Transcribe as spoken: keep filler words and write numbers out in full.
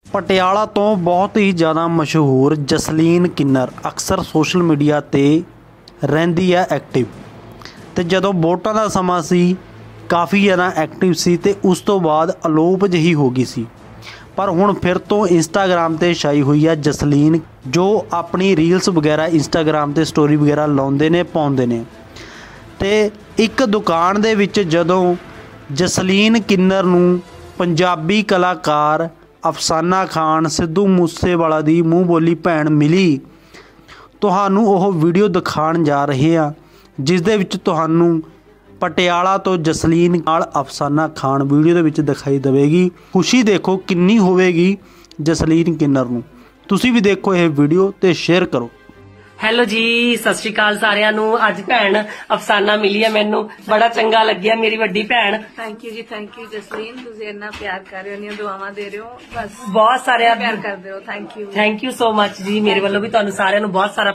ਪਟਿਆਲਾ ਤੋਂ ਬਹੁਤ ਹੀ ਜ਼ਿਆਦਾ ਮਸ਼ਹੂਰ ਜਸਲੀਨ ਕਿੰਨਰ ਅਕਸਰ ਸੋਸ਼ਲ ਮੀਡੀਆ ਤੇ ਰਹਿੰਦੀ ਹੈ ਐਕਟਿਵ। ਤੇ ਜਦੋਂ ਵੋਟਾਂ ਦਾ ਸਮਾਂ ਸੀ ਕਾफ़ी ਜ਼ਿਆਦਾ ਐਕਟਿਵ ਸੀ ਤੇ ਉਸ ਤੋਂ ਬਾਅਦ ਅਲੋਪ ਜਿਹੀ ਹੋ ਗਈ ਸੀ। ਪਰ ਹੁਣ ਫਿਰ ਤੋਂ ਇੰਸਟਾਗ੍ਰਾਮ ਤੇ ਛਾਈ ਹੋਈ ਹੈ ਜਸਲੀਨ, ਜੋ ਆਪਣੀ ਰੀਲਸ ਵਗੈਰਾ ਇੰਸਟਾਗ੍ਰਾਮ ਤੇ ਸਟੋਰੀ ਵਗੈਰਾ ਲਾਉਂਦੇ ਨੇ ਪਾਉਂਦੇ ਨੇ। ਤੇ ਇੱਕ ਦੁਕਾਨ ਦੇ ਵਿੱਚ ਜਦੋਂ ਜਸਲੀਨ ਕਿੰਨਰ ਨੂੰ ਪੰਜਾਬੀ ਕਲਾਕਾਰ ਅਫਸਾਨਾ ਖਾਨ ਸਿੱਧੂ ਮੂਸੇਵਾਲਾ ਦੀ ਮੂੰਹ ਬੋਲੀ ਭੈਣ ਮਿਲੀ, ਤੁਹਾਨੂੰ ਉਹ ਵੀਡੀਓ ਦਿਖਾਉਣ ਜਾ ਰਹੇ ਹਾਂ ਜਿਸ ਦੇ ਵਿੱਚ ਤੁਹਾਨੂੰ ਪਟਿਆਲਾ ਤੋਂ ਜਸਲੀਨ ਨਾਲ ਅਫਸਾਨਾ ਖਾਨ ਵੀਡੀਓ ਦੇ ਵਿੱਚ ਦਿਖਾਈ ਦੇਵੇਗੀ। ਖੁਸ਼ੀ ਦੇਖੋ ਕਿੰਨੀ ਹੋਵੇਗੀ ਜਸਲੀਨ ਕਿੰਨਰ ਨੂੰ। ਤੁਸੀਂ ਵੀ ਦੇਖੋ ਇਹ ਵੀਡੀਓ ਤੇ ਸ਼ੇਅਰ ਕਰੋ। ਹੈਲੋ ਜੀ, ਸਤਿ ਸ਼੍ਰੀ ਅਕਾਲ ਸਾਰਿਆਂ ਨੂੰ। ਅੱਜ ਭੈਣ ਅਫਸਾਨਾ ਮਿਲੀ ਹੈ, ਮੈਨੂੰ ਬੜਾ ਚੰਗਾ ਲੱਗਿਆ, ਮੇਰੀ ਵੱਡੀ ਭੈਣ। ਥੈਂਕ ਯੂ ਜੀ, ਥੈਂਕ ਯੂ ਜਸਲੀਨ, ਤੁਸੀਂ ਇੰਨਾ ਪਿਆਰ ਕਰ ਰਹੇ ਹੋ, ਇੰਨੀਆਂ ਦੁਆਵਾਂ ਦੇ ਰਹੇ ਹੋ, ਬਸ ਬਹੁਤ ਸਾਰੇ ਪਿਆਰ ਕਰਦੇ ਹੋ। Thank you thank you so much ਜੀ। ਮੇਰੇ ਵੱਲੋਂ ਵੀ ਤੁਹਾਨੂੰ ਸਾਰਿਆਂ ਨੂੰ ਬਹੁਤ ਸਾਰਾ